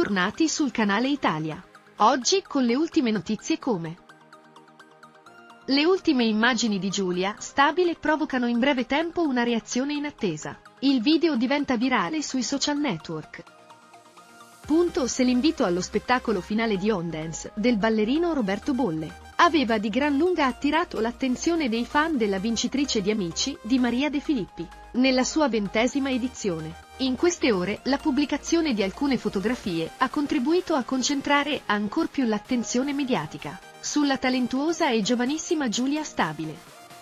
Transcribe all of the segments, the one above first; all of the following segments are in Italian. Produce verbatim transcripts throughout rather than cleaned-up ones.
bentornati sul canale Italia. Oggi con le ultime notizie come le ultime immagini di Giulia Stabile provocano in breve tempo una reazione inattesa. Il video diventa virale sui social network. Punto se l'invito allo spettacolo finale di On Dance del ballerino Roberto Bolle aveva di gran lunga attirato l'attenzione dei fan della vincitrice di Amici di Maria De Filippi, nella sua ventesima edizione. In queste ore la pubblicazione di alcune fotografie ha contribuito a concentrare ancor più l'attenzione mediatica sulla talentuosa e giovanissima Giulia Stabile.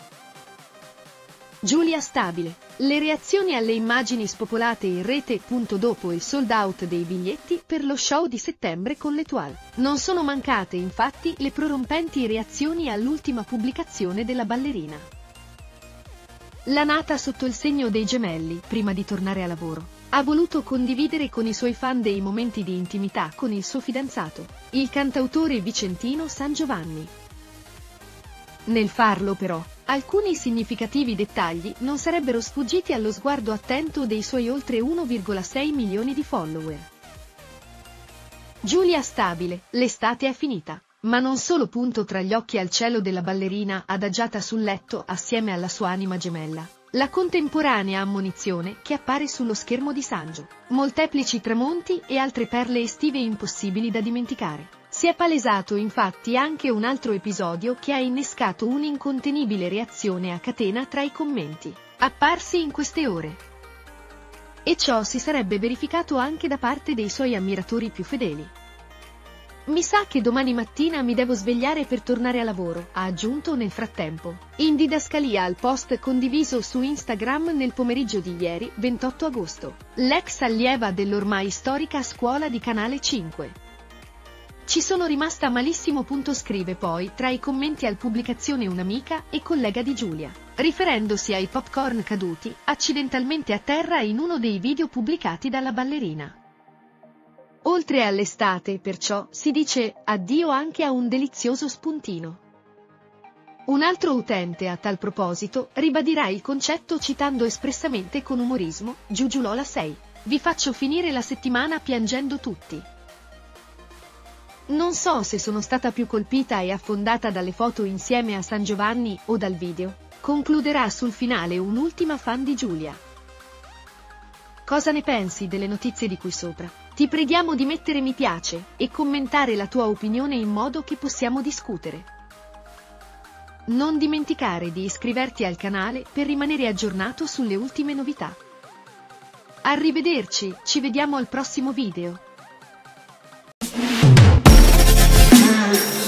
Giulia Stabile. Le reazioni alle immagini spopolate in rete. Dopo il sold out dei biglietti per lo show di settembre con l'Étoile, non sono mancate infatti le prorompenti reazioni all'ultima pubblicazione della ballerina. La nata sotto il segno dei gemelli, prima di tornare a lavoro, ha voluto condividere con i suoi fan dei momenti di intimità con il suo fidanzato, il cantautore vicentino San Giovanni. Nel farlo però, alcuni significativi dettagli non sarebbero sfuggiti allo sguardo attento dei suoi oltre uno virgola sei milioni di follower. Giulia Stabile, l'estate è finita, ma non solo. Punto tra gli occhi al cielo della ballerina adagiata sul letto assieme alla sua anima gemella, la contemporanea ammonizione che appare sullo schermo di Sangio, molteplici tramonti e altre perle estive impossibili da dimenticare. Si è palesato infatti anche un altro episodio che ha innescato un'incontenibile reazione a catena tra i commenti apparsi in queste ore. E ciò si sarebbe verificato anche da parte dei suoi ammiratori più fedeli. Mi sa che domani mattina mi devo svegliare per tornare a lavoro, ha aggiunto nel frattempo, in didascalia al post condiviso su Instagram nel pomeriggio di ieri, ventotto agosto, l'ex allieva dell'ormai storica scuola di Canale cinque. Ci sono rimasta malissimo. Scrive poi tra i commenti alla pubblicazione un'amica e collega di Giulia, riferendosi ai popcorn caduti accidentalmente a terra in uno dei video pubblicati dalla ballerina. Oltre all'estate, perciò, si dice addio anche a un delizioso spuntino. Un altro utente a tal proposito ribadirà il concetto citando espressamente con umorismo Giugiulola sei. Vi faccio finire la settimana piangendo tutti. Non so se sono stata più colpita e affondata dalle foto insieme a San Giovanni o dal video, concluderà sul finale un'ultima fan di Giulia. Cosa ne pensi delle notizie di qui sopra? Ti preghiamo di mettere mi piace e commentare la tua opinione in modo che possiamo discutere. Non dimenticare di iscriverti al canale per rimanere aggiornato sulle ultime novità. Arrivederci, ci vediamo al prossimo video.